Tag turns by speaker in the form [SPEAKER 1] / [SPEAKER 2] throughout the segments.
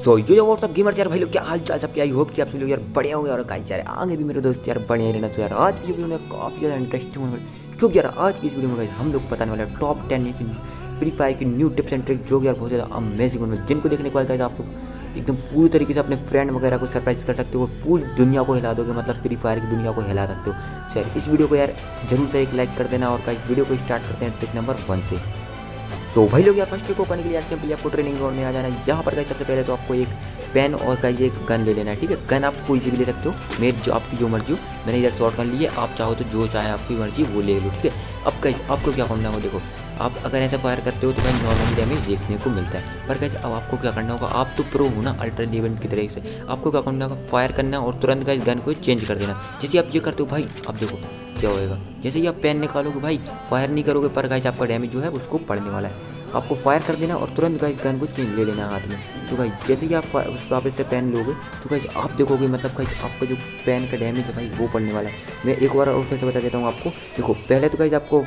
[SPEAKER 1] सो यो WhatsApp gamer यार भाई लोग क्या हाल चाल सबके। आई होप कि आप सभी लोग यार बढ़िया होंगे और गाइस यार आगे भी मेरे दोस्त यार बढ़िया रहना। तो यार आज की वीडियो में काफ़ी ज़्यादा इंटरेस्टिंग होने वाली, क्योंकि यार आज की इस वीडियो में गाइस हम लोग बताने वाले हैं टॉप 10 ऐसी फ्री फायर की न्यू टिप्स एंड ट्रिक जो कि यार बहुत ज़्यादा अमेजिंग होने वाली, जिनको देखने के बाद आप लोग एकदम पूरी तरीके से अपने फ्रेंड वगैरह को सरप्राइज कर सकते हो, पूरी दुनिया को हिला दोगे, मतलब फ्री फायर की दुनिया को हिला सकते हो। तो यार इस वीडियो को यार जरूर से एक लाइक कर देना और गाइस वीडियो को स्टार्ट करते हैं ट्रिक नंबर 1 से। सो भाई लोग यार फर्स्ट ट्रिक को करने के लिए यार सिंपली आपको ट्रेनिंग ग्राउंड में आ जाना है। यहाँ पर गाइस सबसे पहले तो आपको एक पेन और गाइस एक गन ले लेना है, ठीक है। गन आप कोई सी भी ले सकते हो, मेरे जो आपकी जो मर्जी हो। मैंने इधर शॉर्ट गन ली है, आप चाहो तो जो चाहे आपकी मर्जी वो ले लो, ठीक है। अब गाइस आपको क्या करना होगा, देखो आप अगर ऐसा फायर करते हो तो भाई नॉर्मल डैमेज देखने को मिलता है, पर गाइस अब आपको क्या करना होगा, आप तो प्रो हो ना अल्ट्रा लेवल की तरह से, आपको क्या करना होगा, फायर करना और तुरंत गाइस गन को चेंज कर देना। जैसे आप ये करते हो भाई, अब देखो क्या होएगा, जैसे ही आप पेन निकालोगे भाई फायर नहीं करोगे, पर गाइस आपका डैमेज जो है उसको पड़ने वाला है। आपको फायर कर देना और तुरंत गाइस गन को चेंज ले लेना हाथ में। तो गाइस जैसे ही आप वापस से पेन लोगे तो गाइस आप देखोगे, मतलब गाइस आपका जो पेन का डैमेज है भाई वो पड़ने वाला है। मैं एक बार और फिर से बता देता हूँ आपको। देखो पहले तो गाइस आपको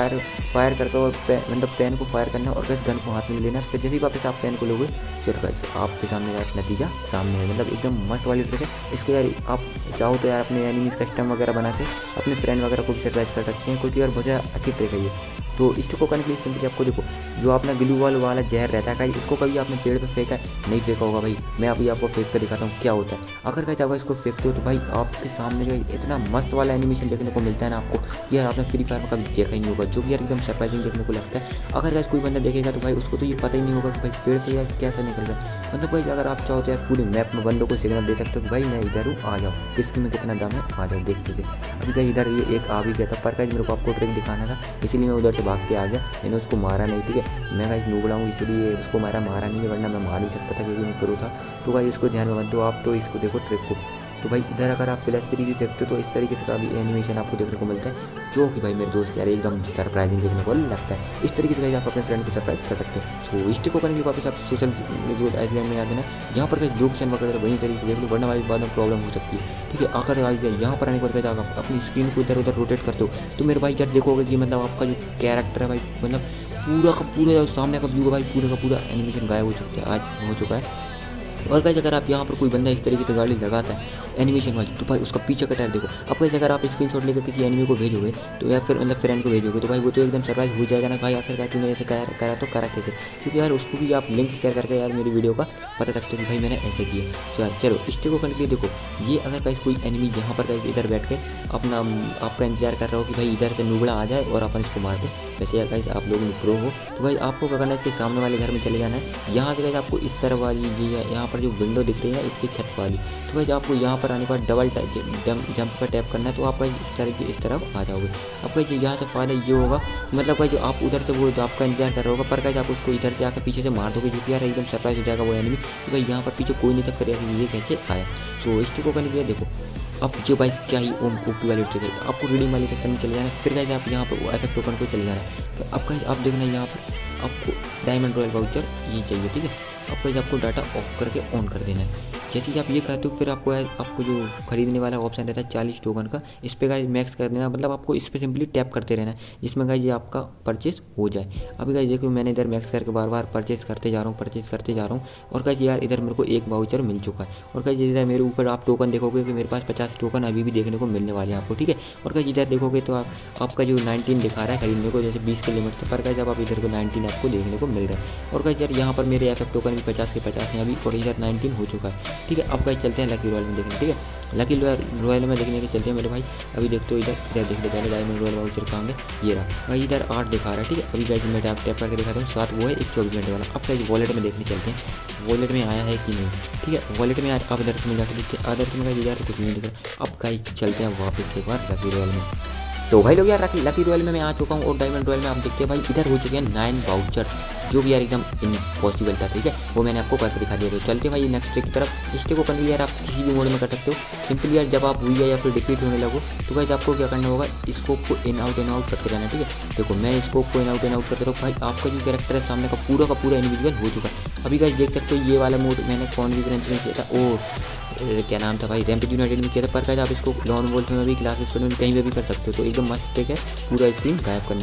[SPEAKER 1] फायर करते हो, मतलब पेन को फायर करना और गाइस गन को हाथ में लेना। फिर जैसे ही वापस आप पेन को लोगे फिर गाइस आपके सामने यार नतीजा सामने है, मतलब एकदम मस्त वाली ट्रिक है। इसको यार आप चाहो तो यार अपने एनिमीज कस्टम वगैरह बना के अपने फ्रेंड वगैरह को भी सरप्राइज कर सकते हैं, क्योंकि यार बहुत ज़्यादा अच्छी ट्रिक है ये। तो इसको को करने के लिए सिंपली आपको देखो, जो अपना ग्लू वॉल वाला जहर रहता है गाइस, इसको कभी आपने पेड़ पे फेंका है? नहीं फेंका होगा भाई। मैं अभी आपको फेंक कर दिखाता हूँ क्या होता है। अगर गाइस आप इसको फेंकते हो तो भाई आपके सामने जो इतना मस्त वाला एनिमेशन देखने को मिलता है ना आपको, कि यार आपने फ्री फायर में कभी देखा ही नहीं होगा, जो कि यार एकदम सरप्राइजिंग देखने को लगता है। अगर गाइस कोई बंदा देखेगा तो भाई उसको तो ये पता ही नहीं होगा कि भाई पेड़ से यार कैसा निकल रहा है। मतलब भाई अगर आप चाहो तो यार पूरी मैप में बंदों को सिग्नल दे सकते हो कि भाई मैं इधर हूँ, आ जाओ, किसकी में कितना दम है, आ जाओ देख लीजिए। अभी गाइस इधर ये एक आ भी गया था, पर गाइस मेरे को आपको ट्रिक दिखाना था, इसीलिए मैं उधर से भाग के आ गया। मैंने उसको मारा नहीं, ठीक है। मैं गाइस नूबड़ा हूँ इसलिए उसको मारा नहीं है, वरना मैं मार भी सकता था क्योंकि मैं प्रो था। तो गाइस इसको ध्यान में मत दो आप, तो इसको देखो ट्रिक को। तो भाई इधर अगर आप फ्लैश फ्री भी फेंकते हो तो इस तरीके से काफ़ी एनिमेशन आपको देखने को मिलता है, जो कि भाई मेरे दोस्त यार एकदम सरप्राइजिंग देखने को लगता है। इस तरीके से आप अपने फ्रेंड को सरप्राइज कर सकते हैं। सो इस ट्रिक को करने के लिए वापस आप सोशल आइलैंड में आ देना। यहाँ पर कहीं लोकेशन वगैरह वही तरीके से देख लो, वरना भाई बाद में प्रॉब्लम हो सकती है, ठीक है। अगर यहाँ पर आने के बाद आप अपनी स्क्रीन को इधर उधर रोटेट करते हो तो मेरे भाई यार देखोगे कि मतलब आपका जो कैरेक्टर है भाई, मतलब पूरा का पूरा सामने का व्यू भाई पूरा का पूरा एनिमेशन गायब हो चुका है। और गाइस अगर आप यहाँ पर कोई बंदा इस तरीके से गाड़ी लगाता है एनिमेशन वाली, तो भाई उसका पीछे का टायर देखो। अब गाइस अगर आप स्क्रीनशॉट लेकर किसी एनिमी को भेजोगे तो या फिर मतलब फ्रेंड को भेजोगे तो भाई वो तो एकदम सरप्राइज हो जाएगा ना भाई, आखिरकार तूने ऐसे करा तो करा कैसे, क्योंकि यार उसको भी आप लिंक शेयर करके यार मेरी वीडियो का बता सकते हो कि भाई मैंने ऐसे किया। तो यार चलो इस ट्रिक को करने के लिए देखो, ये अगर गाइस कोई एनिमी यहाँ पर गाइस इधर बैठ के अपना आपका इंतजार कर रहा हो कि भाई इधर से नूबड़ा आ जाए और अपन इसको मार दे, वैसे गाइस आप लोग प्रो हो तो भाई आपको क्या करना है, इसके सामने वाले घर में चले जाना है। यहाँ से गाइस आपको इस तरह वाली यहाँ पर जो विंडो दिख रही है इसकी छत वाली, तो गाइस आपको यहाँ पर आने के बाद डबल जंप पर टैप करना है, तो आप इस तरफ आ जाओगे। अब गाइस यहाँ से फायदा ये होगा, मतलब गाइस आप उधर से वो आपका इंतजार कर रहा होगा, पर गाइस आप उसको इधर से आकर पीछे से मार दोगे, जो कि यार एकदम सरप्राइज हो जाएगा वो एनिमी कि भाई यहाँ पर पीछे कोई नहीं था, फिर ये कैसे आया। सो इस ट्रिक को करने के लिए देखो, अब जो भाई क्या ही ओपी वाली ट्रिक है, आपको रीडिंग वाले सेक्शन में चले जाना है। फिर गाइस आप यहाँ पर इफेक्ट टोकन को चले जाना है। तो अब गाइस आप देखना यहाँ पर आपको डायमंड रॉयल वाउचर ये चाहिए, ठीक है। अब गाइस आपको डाटा ऑफ करके ऑन कर देना है। जैसे कि आप ये करते हो फिर आपको जो खरीदने वाला ऑप्शन रहता है 40 टोकन का, इस पर गाइस मैक्स कर देना, मतलब आपको इस पर सिंपली टैप करते रहना है, जिसमें गाइस ये आपका परचेस हो जाए। अभी गाइस देखो मैंने इधर मैक्स करके बार बार परचेस करते जा रहा हूँ और गाइस यार इधर मेरे को एक वाउचर मिल चुका है। और गाइस इधर मेरे ऊपर आप टोकन देखोगे कि मेरे पास 50 टोकन अभी भी देखने को मिलने वाले हैं आपको, ठीक है। और गाइस इधर देखोगे तो आपका जो 19 दिखा रहा है खरीदने को, जैसे 20 के लिमिट पर गाइस अब आप इधर को 19 आपको देखने को मिल रहा है। और गाइस यार यहाँ पर मेरे एफएफ टोकन भी 50 के 50 हैं अभी, और इधर 19 हो चुका है, ठीक है। अब गाइस चलते हैं लकी रॉयल में देखने, ठीक है। लकी रॉयल में देखने के चलते हैं मेरे भाई। अभी देखते हो इधर देख लो पहले डायमंड रॉयल वाउचर कहाँ है, ये रहा भाई, इधर 8 दिखा रहा है, ठीक है। अभी गाइस मैं टैप करके दिखाता हूँ, 7 वो है, एक 24 घंटे वाला। अब गाइस वॉलेट में देखने चलते हैं, वॉलेट में आया है कि नहीं, ठीक है। वॉलेट में आप अदर्स में जाकर देखते हैं, अदर्स में गाइस इधर कुछ नहीं दिख रहा। अब गाइस चलते हैं वापस एक बार लकी रॉयल में। तो भाई लोग यार लकी रॉयल में मैं आ चुका हूँ, और डायमंड रॉयल में आप देखते हैं भाई इधर हो चुके हैं 9 वाउचर, जो कि यार एकदम इम्पॉसिबल था, ठीक है। वो मैंने आपको करके दिखा दिया। तो चलते भाई नेक्स्ट ट्रिक की तरफ। इस ट्रिक को करने के लिए यार आप किसी भी मोड में कर सकते हो। सिंपली यार जब आप हुई या फिर डिफीट होने लगो तो भाई आपको क्या करना होगा, स्कोप को इन आउट करते रहना, ठीक है। देखो मैं स्कोप को इन आउट करते रहो भाई, आपका जो कैरेक्टर है सामने का पूरा इंडिविजुअल हो चुका है। अभी गाइस देख सकते हो ये वाला मोड मैंने कॉन्फिगरेशन में किया था, ओ क्या नाम था भाई, रैम्पेज यूनाइटेड में किया था, पर आप इसको लॉन वोल्फ में भी, क्लास स्क्वाड में कहीं भी कर सकते हो। तो एकदम मस्त ट्रिक है पूरा स्क्रीन गायब करने का।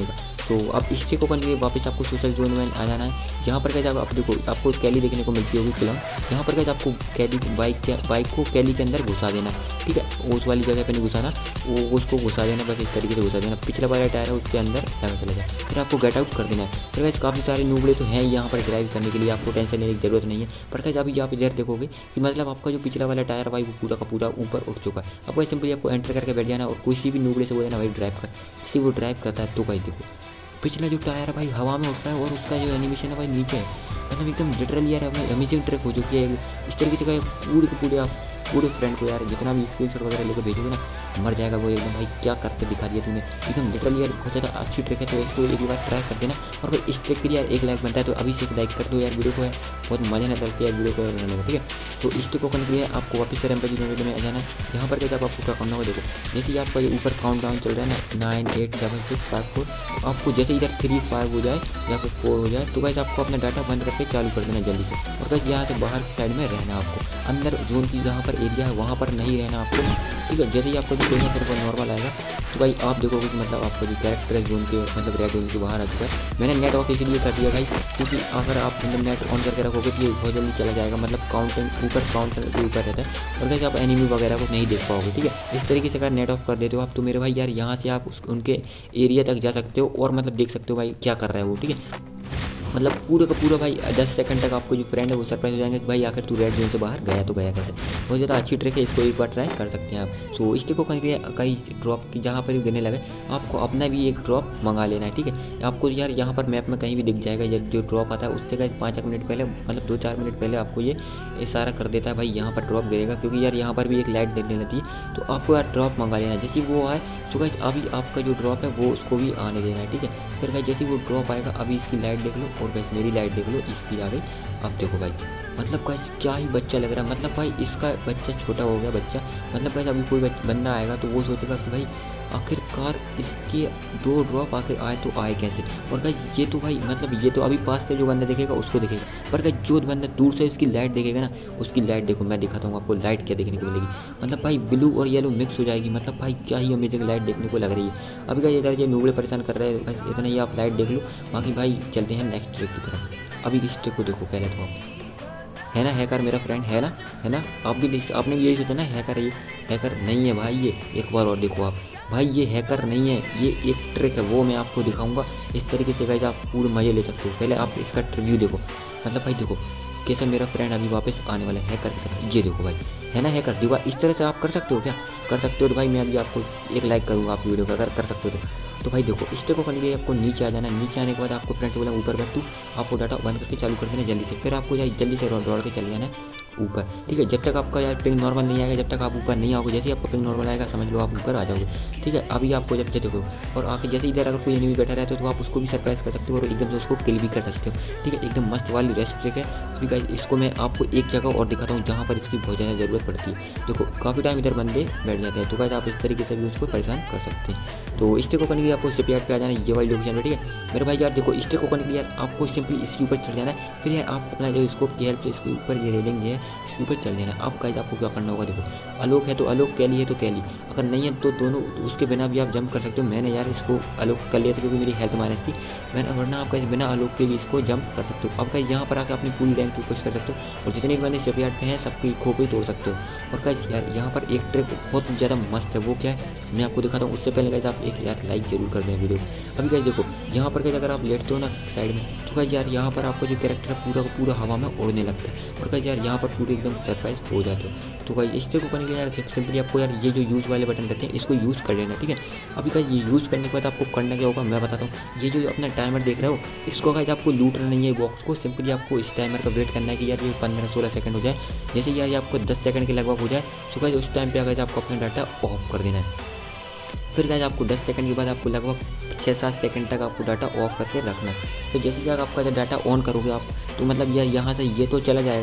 [SPEAKER 1] तो अब स्टिक ओपन करके वापस आपको सोशल जोन में आ जाना है। यहाँ पर क्या आप देखो आपको कैली देखने को मिलती होगी क्लोन। यहाँ पर क्या आपको कैली बाइक को कैली के अंदर घुसा देना, ठीक है। उस वाली जगह पे नहीं घुसाना, वो उसको घुसा देना, बस इस तरीके से घुसा देना। पिछला वाला टायर है उसके अंदर लगा चला जाए, फिर आपको गेट आउट कर देना है। फिर गाइस काफ़ी सारे नूबड़े तो हैं यहाँ पर ड्राइव करने के लिए, आपको टेंशन लेने की जरूरत नहीं है। पर गाइस अभी आप इधर देखोगे कि मतलब आपका जो पिछला वाला टायर भाई वो पूरा का पूरा ऊपर उठ चुका है। आपको सिंपली आपको एंटर करके बैठ जाना और किसी भी नूबड़े से बोल देना भाई ड्राइव कर। जिससे वो ड्राइव करता है तो गाइस देखो पिछला जो टायर है भाई हवा में उठ रहा है और उसका जो एनिमेशन है भाई नीचे है। मतलब एकदम लिटरली यार भाई अमेजिंग ट्रिक हो चुकी है। इस तरीके से पूरे के पूरे आप पूरे फ्रेंड को यार जितना भी स्क्रीनशॉट वगैरह लेकर भेजोगे ना मर जाएगा वो एकदम। भाई क्या करके दिखा दिया तूने, एकदम लिटरली यार बहुत ज़्यादा अच्छी ट्रिक है। तो इसको एक बार ट्राई कर देना। और भाई इस ट्रिक के लिए यार 1 लाइक बनता है, तो अभी से 1 लाइक कर दो यार वीडियो को, है बहुत मजा नहीं लगता यार वीडियो को बनाने में, ठीक है। तो इस ट्रिक को करने के लिए आपको वापस से रैम्पेज वीडियो में आ जाना है। यहाँ पर क्या आपको क्या करना होगा देखो, जैसे ही आपका ये ऊपर काउंट डाउन चल रहा है ना 9 8 7 6 5 4, आपको जैसे इधर 3 5 हो जाए या फिर 4 हो जाए तो गाइस आपको अपना डाटा बंद करके चालू कर देना जल्दी से। और गाइस यहाँ से बाहर की साइड में रहना आपको, अंदर जोन की जहाँ पर एरिया है वहाँ पर नहीं रहना आपको, ठीक है। जैसे ही आपको जो देखना फिर नॉर्मल आएगा तो भाई आप देखोगे कि मतलब आपका जो कैरेक्टर है जोन के मतलब रेड जोन के बाहर आ चुका है। मैंने नेट ऑफ इसलिए कर दिया भाई क्योंकि अगर आप मतलब नेट ऑन करके रखोगे तो ये बहुत जल्दी चला जाएगा, मतलब काउंटिंग ऊपर काउंटर के ऊपर रहता है और कैसे आप एनिमी वगैरह को नहीं देख पाओगे, ठीक है। इस तरीके से अगर नेट ऑफ कर देते हो आप तो मेरे भाई यार यहाँ से आप उनके एरिया तक जा सकते हो और मतलब देख सकते हो भाई क्या कर रहा है वो, ठीक है। मतलब पूरे का पूरा भाई 10 सेकंड तक आपको जो फ्रेंड है वो सरप्राइज हो जाएंगे कि भाई आखिर तू रेड जोन से बाहर गया तो गया कैसे। बहुत ज़्यादा अच्छी ट्रिक है, इसको एक बार ट्राई कर सकते हैं आप। सो इस ट्रिक को करने के लिए कई ड्रॉप की जहाँ पर भी गिरने लगे आपको अपना भी एक ड्रॉप मंगा लेना है, ठीक है। आपको यार यहाँ पर मैप में कहीं भी दिख जाएगा जो ड्रॉप आता है उससे का 5 मिनट पहले मतलब 2-4 मिनट पहले आपको ये इशारा कर देता है भाई यहाँ पर ड्रॉप गिरेगा, क्योंकि यार यहाँ पर भी एक लाइट देखने लगती है। तो आपको यार ड्रॉप मंगा लेना है, जैसे वो आए सो गाइस अभी आपका जो ड्रॉप है वो उसको भी आने देना है, ठीक है। फिर गाइस जैसे वो ड्रॉप आएगा अभी इसकी लाइट देख लो और गाइस मेरी लाइट देख लो, इसकी आ गई। अब देखो भाई मतलब गाइस क्या ही बच्चा लग रहा है, मतलब भाई इसका बच्चा छोटा हो गया बच्चा। मतलब गाइस अभी कोई बंदा आएगा तो वो सोचेगा कि भाई आखिरकार इसके 2 ड्रॉप आखिर आए तो आए कैसे। और गाइस ये तो भाई मतलब ये तो अभी पास से जो बंदा देखेगा उसको देखेगा, पर गाइस जो बंदा दूर से इसकी लाइट देखेगा ना उसकी लाइट देखो मैं दिखाता हूँ आपको लाइट क्या देखने को मिलेगी। मतलब भाई ब्लू और येलो मिक्स हो जाएगी, मतलब भाई क्या ही अमेजिंग लाइट देखने को लग रही है। अभी गाइस इधर ये नूबड़े परेशान कर रहे हैं, इतना ही आप लाइट देख लो। बाकी भाई चलते हैं नेक्स्ट ट्रिक की तरफ। अभी इस ट्रिक को देखो पहले तो आप, है ना हैकर मेरा फ्रेंड, है ना आप भी आपने भी यही सोचा ना हैकर है, ये हैकर नहीं है भाई। ये एक बार और देखो आप भाई ये हैकर नहीं है, ये एक ट्रिक है वो मैं आपको दिखाऊंगा। इस तरीके से गाइस आप पूरे मज़े ले सकते हो। पहले आप इसका रिव्यू देखो, मतलब भाई देखो कैसे मेरा फ्रेंड अभी वापस आने वाला है हैकर की तरह। ये देखो भाई है ना हैकर दीवार, इस तरह से आप कर सकते हो क्या, कर सकते हो तो भाई मैं अभी आपको 1 लाइक करूँगा आप वीडियो पर अगर कर सकते हो तो भाई देखो इस को करने के लिए आपको नीचे आ जाना। नीचे आने के बाद आपको फ्रेंड से बोला ऊपर बैठ तू, आपको डाटा बंद करके चालू कर देना जल्दी से। फिर आपको जल्दी से दौड़ के चले जाना है ऊपर, ठीक है। जब तक आपका यार पिंग नॉर्मल नहीं आएगा, जब तक आप ऊपर नहीं आओगे, जैसे ही आपका पिंग नॉर्मल आएगा समझ लो आप ऊपर आ जाओगे, ठीक है। अभी आपको जब से देखो और आके जैसे इधर अगर कोई एनिमी बैठा रहता है तो आप उसको भी सरप्राइज कर सकते हो और एकदम से उसको किल भी कर सकते हो, ठीक है। एकदम मस्त वाली रेस्ट ट्रिक है। अभी गाइस इसको मैं आपको एक जगह और दिखाता हूँ जहाँ पर इसकी बहुत ज़्यादा ज़रूरत पड़ती है। देखो काफ़ी टाइम इधर बंदे बैठ जाते हैं, तो गाइस आप इस तरीके से भी उसको परेशान कर सकते हैं। तो इस ट्रिक को करने के लिए आपको शिपयार्ड पे आ जाना है, ये वाली लोकेशन पे, ठीक है मेरे भाई। यार देखो इस ट्रिक को करने के लिए आपको सिंपली इसके ऊपर चढ़ जाना है। फिर यार आप अपना जो स्कोप की हेल्प से इसके ऊपर ये रेलिंग है इसके ऊपर चल जाना है। आप गाइस आपको क्या करना होगा देखो, अलोक है तो अलोक, कैली है तो कैली, अगर नहीं है तो दोनों तो उसके बिना भी आप जंप कर सकते हो। मैंने यार इसको अलोक कर लिया था क्योंकि मेरी हेल्थ माइनस थी, मैंने वरना आप बिना अलोक के भी इसको जंप कर सकते हो। अब गाइस यहाँ पर आकर अपनी पूरी रैंक की पुश कर सकते हो और जितने भी बंदे शिपयार्ड पे हैं सबकी खोपड़ी तोड़ सकते हो। और गाइस यार यहाँ पर एक ट्रिक बहुत ज़्यादा मस्त है, वो क्या है मैं आपको दिखाता हूँ। उससे पहले गाइस आप एक यार लाइक जरूर कर दें वीडियो। अभी गाइस देखो यहाँ पर गाइस अगर आप लेटते हो ना साइड में तो गाइस यार यहाँ पर आपका जो कैरेक्टर है पूरा का पूरा हवा में उड़ने लगता है और गाइस यार यहाँ पर पूरे एकदम सरप्राइज हो जाते हो। तो गाइस इस को करने के लिए यार सिंपली आपको यार ये जो यूज़ वाले बटन रहते हैं इसको यूज़ कर लेना, ठीक है। अभी गाइस ये यूज़ करने के बाद आपको करना क्या होगा मैं बताता हूँ। ये जो अपना टाइमर देख रहे हो इसको गाइस आपको लूटना नहीं है बॉक्स को, सिंपली आपको इस टाइमर का वेट करना है कि यार ये 15-16 सेकंड हो जाए। जैसे यार ये आपको 10 सेकंड के लगभग हो जाए तो गाइस उस टाइम पे गाइस आपको अपना डाटा ऑफ कर देना है। फिर गाइस आपको 10 सेकंड के बाद आपको लगभग 6-7 सेकंड तक आपको डाटा ऑफ करके रखना है। तो जैसे कि अगर आपका डाटा ऑन करोगे आप तो मतलब यार यहाँ से ये तो चला जाएगा, आप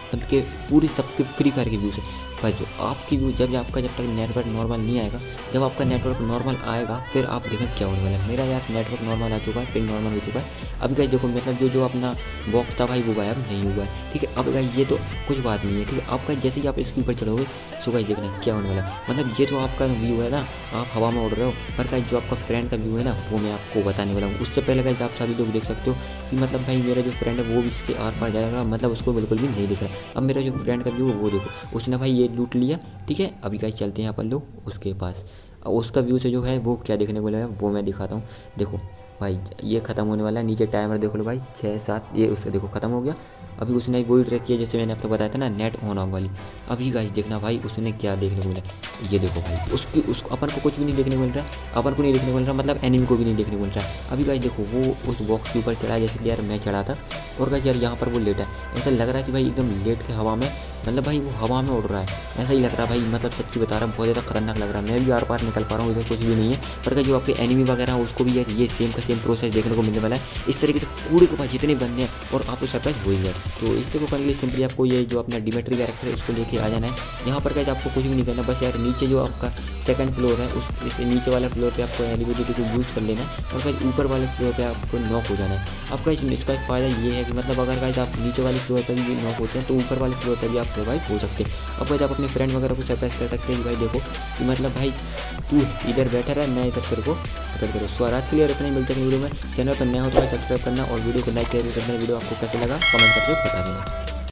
[SPEAKER 1] मतलब कि पूरी सबके फ्री फायर के व्यूज़ है भाई। जो आपकी व्यू जब तक नेटवर्क नॉर्मल नहीं आएगा, जब आपका नेटवर्क नॉर्मल आएगा फिर आप देखें क्या होने वाला है। मेरा यार नेटवर्क नॉर्मल आ चुका है, पिंग नॉर्मल हो चुका है। अभी गाइस देखो मतलब जो अपना बॉक्स था भाई वो गायब नहीं हुआ है, ठीक है। अब गाइस ये तो कुछ बात नहीं है, ठीक है। आपका जैसे ही आप इसके ऊपर चढ़ोगे सो गाइस देखना क्या होने वाला है। मतलब ये जो आपका व्यू है ना, आप हवा में उड़ रहे हो, पर गाइस जो आपका फ्रेंड का व्यू है ना वो मैं आपको बताने वाला हूँ। उससे पहले गाइस आप सभी लोग देख सकते हो कि मतलब भाई मेरा जो फ्रेंड है वो भी इसके आर पार जाएगा, मतलब उसको बिल्कुल भी नहीं दिख रहा। अब मेरा जो फ्रेंड का व्यू है वो देखो, उसने भाई ये लूट लिया, ठीक है। अभी गाइस चलते हैं अपन लोग उसके पास। उसका व्यू से जो है वो क्या देखने को मिला है वो मैं दिखाता हूँ। देखो भाई ये ख़त्म होने वाला है, नीचे टाइमर देख लो भाई 6 7, ये उससे देखो ख़त्म हो गया। अभी उसने वही ट्रैक किया जैसे मैंने आपको बताया था ना, नेट ऑन ऑफ वाली। अभी गाइस देखना भाई उसने क्या देखने को मिला, ये देखो भाई उसको अपन को कुछ भी नहीं देखने को मिल रहा, अपन को नहीं देखने को मिल रहा, मतलब एनिमी को भी नहीं देखने को मिल रहा। अभी गाइस देखो वो उस बॉक्स के ऊपर चढ़ा जैसे कि यार मैं चढ़ा था, और गाइस यार यहाँ पर वो लेटा है। ऐसा लग रहा है कि भाई एकदम लेट के हवा में, मतलब भाई वो हवा में उड़ रहा है, ऐसा ही लग रहा है भाई। मतलब सच्ची बता रहा हूँ बहुत ज़्यादा खतरनाक लग रहा है। मैं भी आर पार निकल पा रहा हूँ, इधर कुछ भी नहीं है, पर जो आपके एनिमी वगैरह है उसको भी यार ये सेम का सेम प्रोसेस देखने को मिलने वाला है। इस तरीके से पूरे के पास जितने बंदे हैं और आपको सरप्राइज हो ही गया। तो इसको करने के लिए सिंपली आपको ये जो अपना डिमेट्री कैरेक्टर है उसको लेके आ जाना है। यहाँ पर गाइस आपको कुछ भी नहीं करना, बस यार नीचे जो आपका सेकंड फ्लोर है इस नीचे वाले फ्लोर पे आपको एलिवेटर को यूज़ कर लेना है, और गाइस ऊपर वाले फ्लोर पे आपको नॉक हो जाना है। अब गाइस इसका फ़ायदा ये है कि मतलब अगर गाइस आप नीचे वाले फ्लोर पर भी नॉक होते हैं तो ऊपर वाले फ्लोर पर भी आप सर्वाइव हो सकते हैं। अब गाइस आप अपने फ्रेंड वगैरह को सरप्राइज कर सकते हैं कि भाई देखो कि मतलब भाई तू इधर बैठा रहा, मैं इधर तेरे को पकड़ करो। सो आज के लिए इतना ही, मिलते हैं वीडियो में। चैनल पर नया हो तो सब्सक्राइब करना और वीडियो को लाइक करना। वीडियो आपको कैसे लगा कमेंट करके बता देना।